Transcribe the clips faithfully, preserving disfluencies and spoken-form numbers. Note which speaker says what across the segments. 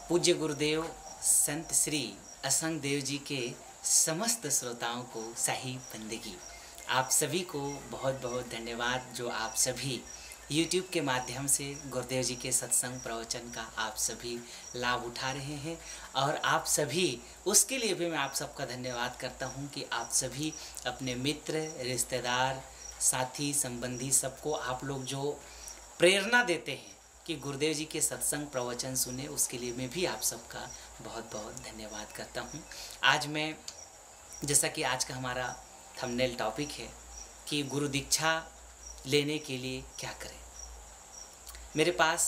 Speaker 1: पूज्य गुरुदेव संत श्री असंग देव जी के समस्त श्रोताओं को शाही बंदगी। आप सभी को बहुत बहुत धन्यवाद जो आप सभी YouTube के माध्यम से गुरुदेव जी के सत्संग प्रवचन का आप सभी लाभ उठा रहे हैं। और आप सभी उसके लिए भी मैं आप सबका धन्यवाद करता हूं कि आप सभी अपने मित्र, रिश्तेदार, साथी, संबंधी सबको आप लोग जो प्रेरणा देते हैं कि गुरुदेव जी के सत्संग प्रवचन सुने, उसके लिए मैं भी आप सबका बहुत बहुत धन्यवाद करता हूं। आज मैं, जैसा कि आज का हमारा थंबनेल टॉपिक है कि गुरु दीक्षा लेने के लिए क्या करें। मेरे पास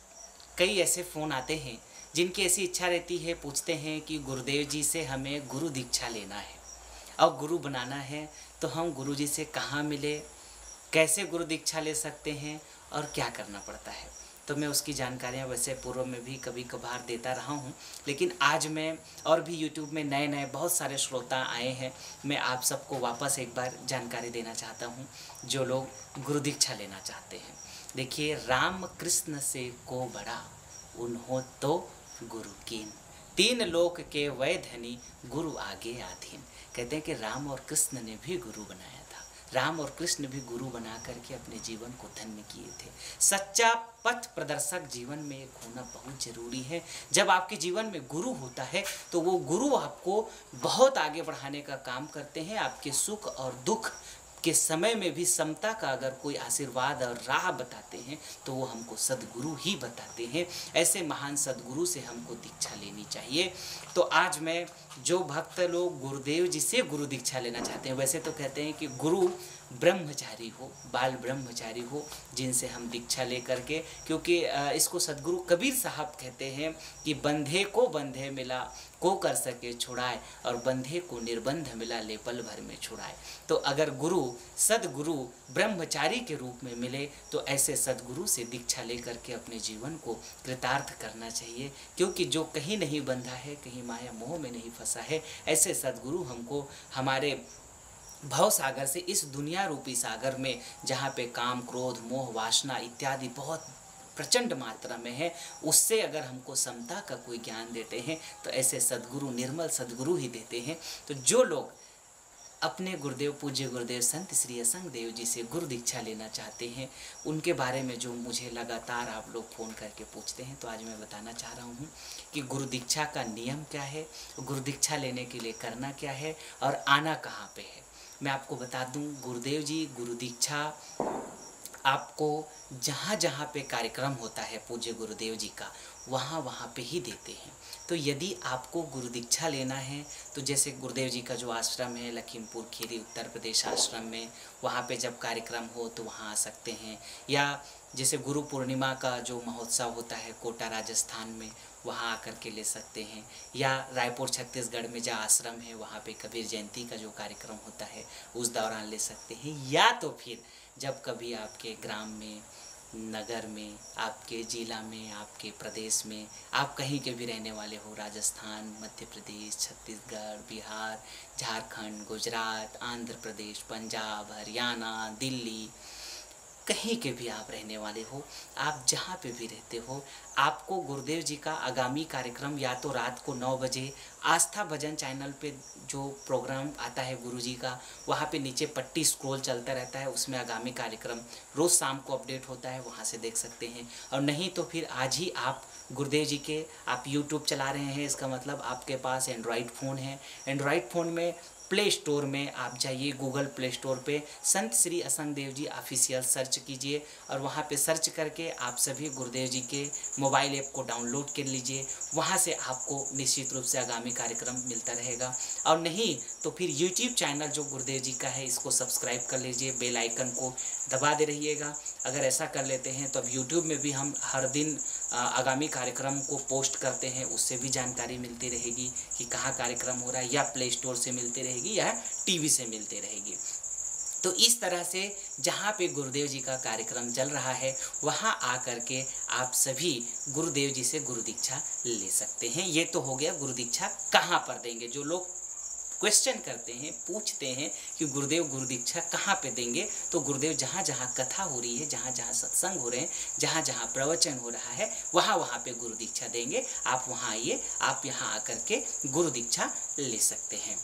Speaker 1: कई ऐसे फ़ोन आते हैं जिनकी ऐसी इच्छा रहती है, पूछते हैं कि गुरुदेव जी से हमें गुरु दीक्षा लेना है और गुरु बनाना है, तो हम गुरु जी से कहाँ मिले, कैसे गुरु दीक्षा ले सकते हैं और क्या करना पड़ता है। तो मैं उसकी जानकारियाँ वैसे पूर्व में भी कभी कभार देता रहा हूँ, लेकिन आज मैं और भी YouTube में नए नए बहुत सारे श्रोता आए हैं, मैं आप सबको वापस एक बार जानकारी देना चाहता हूँ जो लोग गुरु दीक्षा लेना चाहते हैं। देखिए, राम कृष्ण से को बड़ा उन्हों तो गुरु कीन, तीन लोक के वै धनी गुरु आगे आधीन। कहते हैं कि राम और कृष्ण ने भी गुरु बनाया था, राम और कृष्ण भी गुरु बना करके अपने जीवन को धन्य किए थे। सच्चा पथ प्रदर्शक जीवन में एक होना बहुत जरूरी है। जब आपके जीवन में गुरु होता है तो वो गुरु आपको बहुत आगे बढ़ाने का काम करते हैं। आपके सुख और दुख के समय में भी समता का अगर कोई आशीर्वाद और राह बताते हैं तो वो हमको सद्गुरु ही बताते हैं। ऐसे महान सद्गुरु से हमको दीक्षा लेनी चाहिए। तो आज मैं, जो भक्त लोग गुरुदेव जी से गुरु दीक्षा लेना चाहते हैं, वैसे तो कहते हैं कि गुरु ब्रह्मचारी हो, बाल ब्रह्मचारी हो, जिनसे हम दीक्षा ले करके, क्योंकि इसको सद्गुरु कबीर साहब कहते हैं कि बंधे को बंधे मिला को कर सके छुड़ाए, और बंधे को निर्बंध मिला ले पल भर में छुड़ाए। तो अगर गुरु सद्गुरु ब्रह्मचारी के रूप में मिले तो ऐसे सद्गुरु से दीक्षा लेकर के अपने जीवन को कृतार्थ करना चाहिए, क्योंकि जो कहीं नहीं बंधा है, कहीं माया मोह में नहीं फंसा है, ऐसे सद्गुरु हमको हमारे भव सागर से, इस दुनिया रूपी सागर में जहाँ पे काम, क्रोध, मोह, वासना इत्यादि बहुत प्रचंड मात्रा में है, उससे अगर हमको समता का कोई ज्ञान देते हैं तो ऐसे सद्गुरु, निर्मल सद्गुरु ही देते हैं। तो जो लोग अपने गुरुदेव, पूज्य गुरुदेव संत श्री असंग देव जी से गुरु दीक्षा लेना चाहते हैं, उनके बारे में जो मुझे लगातार आप लोग फ़ोन करके पूछते हैं, तो आज मैं बताना चाह रहा हूँ कि गुरु दीक्षा का नियम क्या है, गुरु दीक्षा लेने के लिए करना क्या है और आना कहाँ पे है। मैं आपको बता दूं, गुरुदेव जी गुरु दीक्षा आपको जहाँ जहाँ पे कार्यक्रम होता है पूज्य गुरुदेव जी का, वहाँ वहाँ पे ही देते हैं। तो यदि आपको गुरु दीक्षा लेना है तो जैसे गुरुदेव जी का जो आश्रम है लखीमपुर खीरी उत्तर प्रदेश आश्रम में, वहाँ पे जब कार्यक्रम हो तो वहाँ आ सकते हैं। या जैसे गुरु पूर्णिमा का जो महोत्सव होता है कोटा राजस्थान में, वहाँ आकर के ले सकते हैं। या रायपुर छत्तीसगढ़ में जहाँ आश्रम है वहाँ पे कबीर जयंती का जो कार्यक्रम होता है उस दौरान ले सकते हैं। या तो फिर जब कभी आपके ग्राम में, नगर में, आपके जिला में, आपके प्रदेश में, आप कहीं के भी रहने वाले हो, राजस्थान, मध्य प्रदेश, छत्तीसगढ़, बिहार, झारखंड, गुजरात, आंध्र प्रदेश, पंजाब, हरियाणा, दिल्ली, कहीं के भी आप रहने वाले हो, आप जहाँ पे भी रहते हो, आपको गुरुदेव जी का आगामी कार्यक्रम या तो रात को नौ बजे आस्था भजन चैनल पे जो प्रोग्राम आता है गुरु जी का, वहाँ पे नीचे पट्टी स्क्रॉल चलता रहता है, उसमें आगामी कार्यक्रम रोज़ शाम को अपडेट होता है, वहाँ से देख सकते हैं। और नहीं तो फिर आज ही आप गुरुदेव जी के, आप यूट्यूब चला रहे हैं, इसका मतलब आपके पास एंड्रॉयड फ़ोन है। एंड्रॉयड फ़ोन में प्ले स्टोर में आप जाइए, गूगल प्ले स्टोर पे संत श्री असंग देव जी ऑफिशियल सर्च कीजिए और वहाँ पे सर्च करके आप सभी गुरुदेव जी के मोबाइल ऐप को डाउनलोड कर लीजिए। वहाँ से आपको निश्चित रूप से आगामी कार्यक्रम मिलता रहेगा। और नहीं तो फिर यूट्यूब चैनल जो गुरुदेव जी का है, इसको सब्सक्राइब कर लीजिए, बेल आइकन को दबा दे रहिएगा। अगर ऐसा कर लेते हैं तो अब यूट्यूब में भी हम हर दिन आगामी कार्यक्रम को पोस्ट करते हैं, उससे भी जानकारी मिलती रहेगी कि कहाँ कार्यक्रम हो रहा है, या प्ले स्टोर से मिलती रहेगी या टीवी से मिलती रहेगी। तो इस तरह से जहाँ पे गुरुदेव जी का कार्यक्रम चल रहा है वहाँ आकर के आप सभी गुरुदेव जी से गुरु दीक्षा ले सकते हैं। ये तो हो गया गुरु दीक्षा कहाँ पर देंगे। जो लोग क्वेश्चन करते हैं, पूछते हैं कि गुरुदेव गुरु दीक्षा कहाँ पे देंगे, तो गुरुदेव जहाँ जहाँ कथा हो रही है, जहाँ जहाँ सत्संग हो रहे हैं, जहाँ जहाँ प्रवचन हो रहा है, वहाँ वहाँ पे गुरु दीक्षा देंगे। आप वहाँ आइए, आप यहाँ आकर के गुरु दीक्षा ले सकते हैं।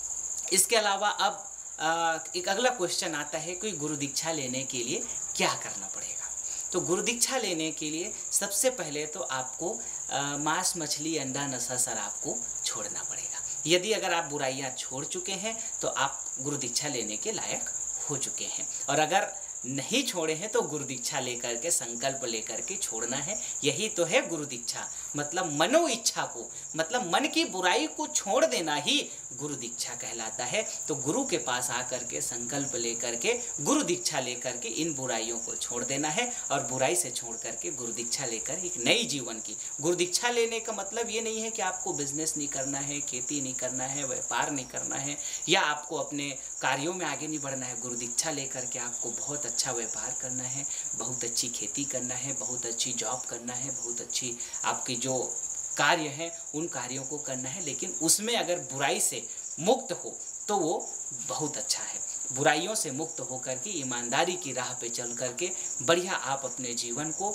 Speaker 1: इसके अलावा अब आ, एक अगला क्वेश्चन आता है कि गुरु दीक्षा लेने के लिए क्या करना पड़ेगा। तो गुरु दीक्षा लेने के लिए सबसे पहले तो आपको आ, मांस, मछली, अंडा, नशा, शराब को छोड़ना पड़ेगा। यदि अगर आप बुराइयां छोड़ चुके हैं तो आप गुरु दीक्षा लेने के लायक हो चुके हैं। और अगर नहीं छोड़े हैं तो गुरु दीक्षा लेकर के, संकल्प लेकर के छोड़ना है। यही तो है गुरु दीक्षा, मतलब मनो इच्छा को, मतलब मन की बुराई को छोड़ देना ही गुरु दीक्षा कहलाता है। तो गुरु के पास आकर के संकल्प लेकर के, गुरु दीक्षा लेकर के इन बुराइयों को छोड़ देना है और बुराई से छोड़ करके गुरु दीक्षा लेकर एक नई जीवन की। गुरु दीक्षा लेने का मतलब ये नहीं है कि आपको बिजनेस नहीं करना है, खेती नहीं करना है, व्यापार नहीं करना है, या आपको अपने कार्यों में आगे नहीं बढ़ना है। गुरु दीक्षा लेकर के आपको बहुत अच्छा व्यापार करना है, बहुत अच्छी खेती करना है, बहुत अच्छी जॉब करना है, बहुत अच्छी आपकी जो कार्य है उन कार्यों को करना है। लेकिन उसमें अगर बुराई से मुक्त हो तो वो बहुत अच्छा है। बुराइयों से मुक्त होकर के ईमानदारी की राह पे चल करके बढ़िया आप अपने जीवन को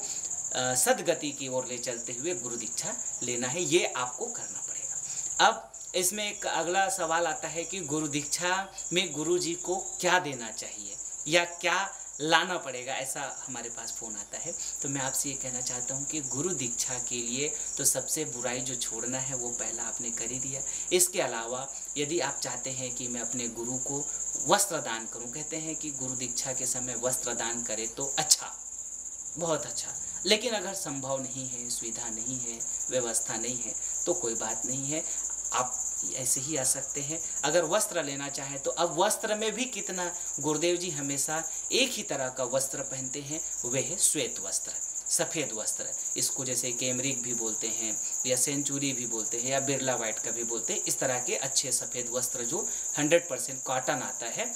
Speaker 1: सदगति की ओर ले चलते हुए गुरु दीक्षा लेना है, ये आपको करना पड़ेगा। अब इसमें एक अगला सवाल आता है कि गुरु दीक्षा में गुरु जी को क्या देना चाहिए या क्या लाना पड़ेगा, ऐसा हमारे पास फ़ोन आता है। तो मैं आपसे ये कहना चाहता हूँ कि गुरु दीक्षा के लिए तो सबसे बुराई जो छोड़ना है वो पहला आपने कर ही दिया। इसके अलावा यदि आप चाहते हैं कि मैं अपने गुरु को वस्त्र दान करूँ, कहते हैं कि गुरु दीक्षा के समय वस्त्र दान करें तो अच्छा, बहुत अच्छा। लेकिन अगर संभव नहीं है, सुविधा नहीं है, व्यवस्था नहीं है तो कोई बात नहीं है, आप ऐसे ही आ सकते हैं। अगर वस्त्र लेना चाहें तो अब वस्त्र में भी कितना, गुरुदेव जी हमेशा एक ही तरह का वस्त्र पहनते हैं, वह है श्वेत वस्त्र, सफ़ेद वस्त्र। इसको जैसे कैमरिक भी बोलते हैं या सेंचुरी भी बोलते हैं या बिरला वाइट का भी बोलते हैं। इस तरह के अच्छे सफ़ेद वस्त्र जो हंड्रेड परसेंट कॉटन आता है,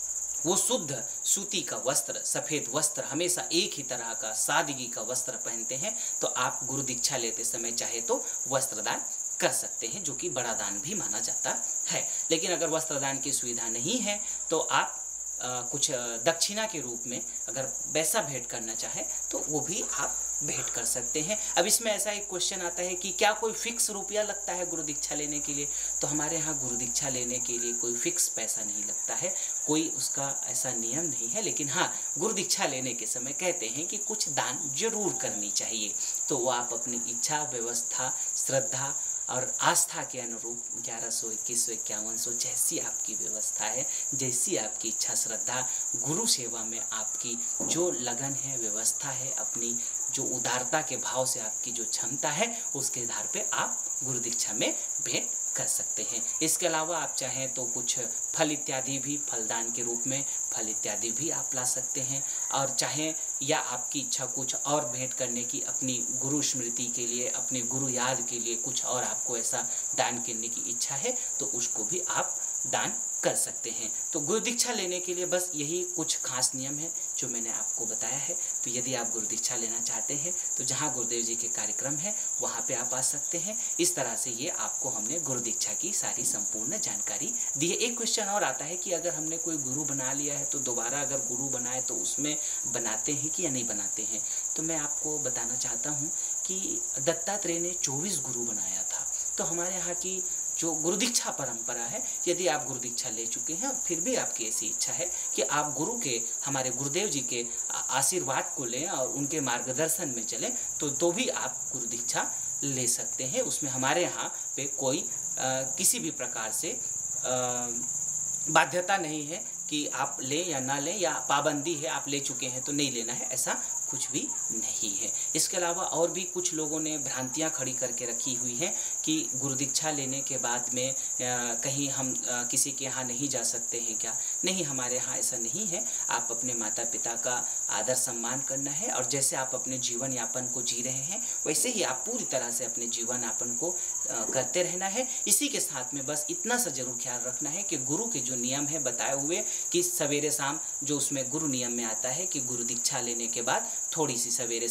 Speaker 1: वो शुद्ध सूती का वस्त्र, सफ़ेद वस्त्र, हमेशा एक ही तरह का सादगी का वस्त्र पहनते हैं। तो आप गुरु दीक्षा लेते समय चाहे तो वस्त्रदान कर सकते हैं, जो कि बड़ा दान भी माना जाता है। लेकिन अगर वस्त्रदान की सुविधा नहीं है तो आप आ, कुछ दक्षिणा के रूप में अगर वैसा भेंट करना चाहे तो वो भी आप भेंट कर सकते हैं। अब इसमें ऐसा एक क्वेश्चन आता है कि क्या कोई फिक्स रुपया लगता है गुरु दीक्षा लेने के लिए। तो हमारे यहाँ गुरु दीक्षा लेने के लिए कोई फिक्स पैसा नहीं लगता है, कोई उसका ऐसा नियम नहीं है। लेकिन हाँ, गुरु दीक्षा लेने के समय कहते हैं कि कुछ दान जरूर करनी चाहिए। तो वो आप अपनी इच्छा, व्यवस्था, श्रद्धा और आस्था के अनुरूप ग्यारह सौ, इक्कीस सौ, इक्यावन सौ, जैसी आपकी व्यवस्था है, जैसी आपकी इच्छा, श्रद्धा, गुरु सेवा में आपकी जो लगन है, व्यवस्था है, अपनी जो उदारता के भाव से आपकी जो क्षमता है, उसके आधार पे आप गुरु दीक्षा में भेंट कर सकते हैं। इसके अलावा आप चाहें तो कुछ फल इत्यादि भी, फलदान के रूप में फल इत्यादि भी आप ला सकते हैं। और चाहें या आपकी इच्छा कुछ और भेंट करने की, अपनी गुरु स्मृति के लिए, अपने गुरु याद के लिए कुछ और आपको ऐसा दान करने की इच्छा है तो उसको भी आप दान कर सकते हैं। तो गुरु दीक्षा लेने के लिए बस यही कुछ खास नियम है जो मैंने आपको बताया है। तो यदि आप गुरु दीक्षा लेना चाहते हैं तो जहाँ गुरुदेव जी के कार्यक्रम है वहाँ पे आप आ सकते हैं। इस तरह से ये आपको हमने गुरु दीक्षा की सारी संपूर्ण जानकारी दी है। एक क्वेश्चन और आता है कि अगर हमने कोई गुरु बना लिया है तो दोबारा अगर गुरु बनाए तो उसमें बनाते हैं कि या नहीं बनाते हैं। तो मैं आपको बताना चाहता हूँ कि दत्तात्रेय ने चौबीस गुरु बनाया था। तो हमारे यहाँ की जो गुरु दीक्षा परंपरा है, यदि आप गुरु दीक्षा ले चुके हैं फिर भी आपकी ऐसी इच्छा है कि आप गुरु के, हमारे गुरुदेव जी के आशीर्वाद को लें और उनके मार्गदर्शन में चलें, तो तो भी आप गुरु दीक्षा ले सकते हैं। उसमें हमारे यहाँ पे कोई आ, किसी भी प्रकार से आ, बाध्यता नहीं है कि आप लें या ना लें, या पाबंदी है आप ले चुके हैं तो नहीं लेना है, ऐसा कुछ भी नहीं है। इसके अलावा और भी कुछ लोगों ने भ्रांतियां खड़ी करके रखी हुई हैं कि गुरु दीक्षा लेने के बाद में आ, कहीं हम आ, किसी के यहाँ नहीं जा सकते हैं क्या। नहीं, हमारे यहाँ ऐसा नहीं है। आप अपने माता पिता का आदर सम्मान करना है और जैसे आप अपने जीवन यापन को जी रहे हैं वैसे ही आप पूरी तरह से अपने जीवन यापन को आ, करते रहना है। इसी के साथ में बस इतना सा जरूर ख्याल रखना है कि गुरु के जो नियम है बताए हुए कि सवेरे शाम, जो उसमें गुरु नियम में आता है कि गुरु दीक्षा लेने के बाद थोड़ी सी सवेरे शाम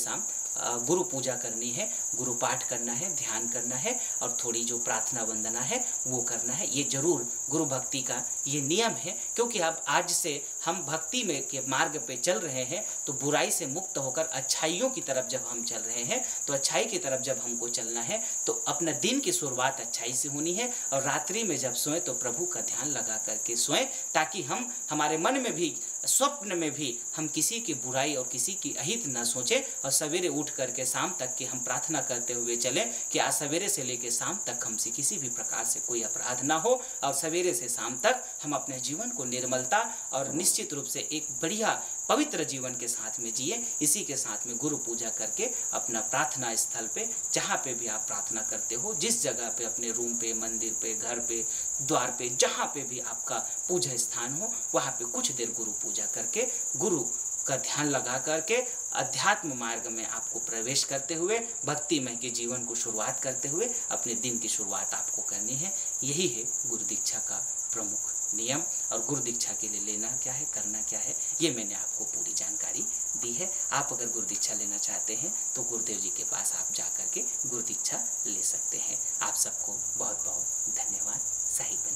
Speaker 1: गुरु पूजा करनी है, गुरु पाठ करना है, ध्यान करना है और थोड़ी जो प्रार्थना वंदना है वो करना है। ये जरूर गुरु भक्ति का ये नियम है, क्योंकि अब आज से हम भक्ति में के मार्ग पे चल रहे हैं तो बुराई से मुक्त होकर अच्छाइयों की तरफ जब हम चल रहे हैं तो अच्छाई की तरफ जब हमको चलना है तो अपना दिन की शुरुआत अच्छाई से होनी है और रात्रि में जब सोएं तो प्रभु का ध्यान लगा करके सोएं, ताकि हम हमारे मन में भी स्वप्न में भी हम किसी की बुराई और किसी की अहित न सोचें और सवेरे उठ करके शाम तक की हम प्रार्थना करते हुए चलें कि आज सवेरे से लेकर शाम तक हमसे किसी भी प्रकार से कोई अपराध ना हो और सवेरे से शाम तक हम अपने जीवन को निर्मलता और निश्चित रूप से एक बढ़िया पवित्र जीवन के साथ में जिए। इसी के साथ में गुरु पूजा करके अपना प्रार्थना स्थल पे जहाँ पे भी आप प्रार्थना करते हो, जिस जगह पे अपने रूम पे, मंदिर पे, घर पे, द्वार पे, जहाँ पे भी आपका पूजा स्थान हो वहाँ पे कुछ देर गुरु पूजा करके गुरु का ध्यान लगा करके अध्यात्म मार्ग में आपको प्रवेश करते हुए भक्तिमय के जीवन को शुरुआत करते हुए अपने दिन की शुरुआत आपको करनी है। यही है गुरु दीक्षा का प्रमुख नियम। और गुरु दीक्षा के लिए लेना क्या है, करना क्या है, ये मैंने आपको पूरी जानकारी दी है। आप अगर गुरु दीक्षा लेना चाहते हैं तो गुरुदेव जी के पास आप जा करके गुरु दीक्षा ले सकते हैं। आप सबको बहुत बहुत धन्यवाद। साहिब।